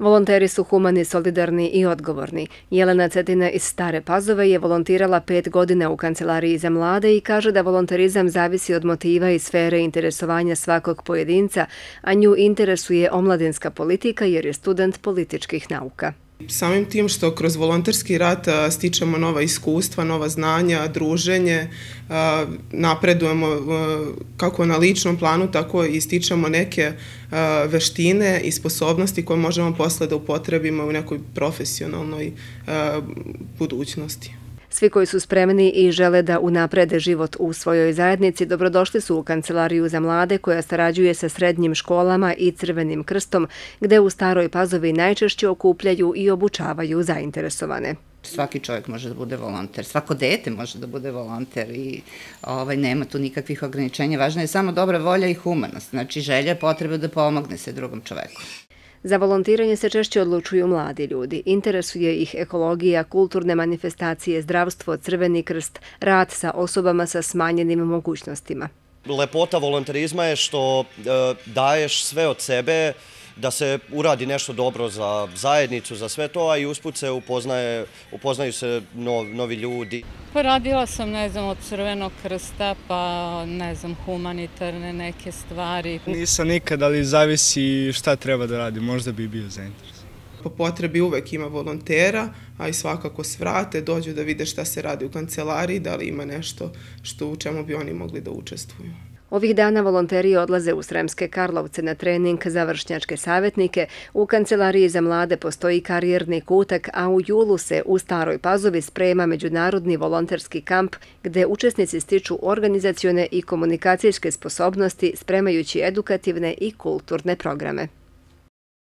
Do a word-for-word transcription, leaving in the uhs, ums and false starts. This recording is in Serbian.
Volonteri su humani, solidarni i odgovorni. Jelena Cetina iz Stare Pazove je volontirala pet godina u Kancelariji za mlade i kaže da volonterizam zavisi od motiva i sfere interesovanja svakog pojedinca, a nju interesuje omladinska politika jer je student političkih nauka. Samim tim što kroz volonterski rad stičemo nova iskustva, nova znanja, druženje, napredujemo kako na ličnom planu, tako i stičemo neke veštine i sposobnosti koje možemo posle da upotrebimo u nekoj profesionalnoj budućnosti. Svi koji su spremni i žele da unaprede život u svojoj zajednici dobrodošli su u Kancelariju za mlade koja sarađuje sa srednjim školama i Crvenim krstom, gde u Staroj Pazovi najčešće okupljaju i obučavaju zainteresovane. Svaki čovjek može da bude volonter, svako dete može da bude volonter i ovaj, nema tu nikakvih ograničenja. Važna je samo dobra volja i humanost, znači želja, potreba da pomogne se drugom čoveku. Za volontiranje se češće odlučuju mladi ljudi. Interesuje ih ekologija, kulturne manifestacije, zdravstvo, Crveni krst, rad sa osobama sa smanjenim mogućnostima. Lepota volonterizma je što daješ sve od sebe da se uradi nešto dobro za zajednicu, za sve to, a i usput se upoznaje, upoznaju se novi ljudi. Pa radila sam, ne znam, od Crvenog krsta, pa ne znam, humanitarne neke stvari. Nisam nikad, ali zavisi šta treba da radi, možda bi bio zainteresovan. Po potrebi uvek ima volontera, a i svakako svrate, dođu da vide šta se radi u kancelariji, da li ima nešto što u čemu bi oni mogli da učestvuju. Ovih dana volonteri odlaze u Sremske Karlovce na trening za vršnjačke savjetnike. U Kancelariji za mlade postoji karijerni kutak, a u julu se u Staroj Pazovi sprema međunarodni volonterski kamp gde učesnici stiču organizacione i komunikacijske sposobnosti spremajući edukativne i kulturne programe.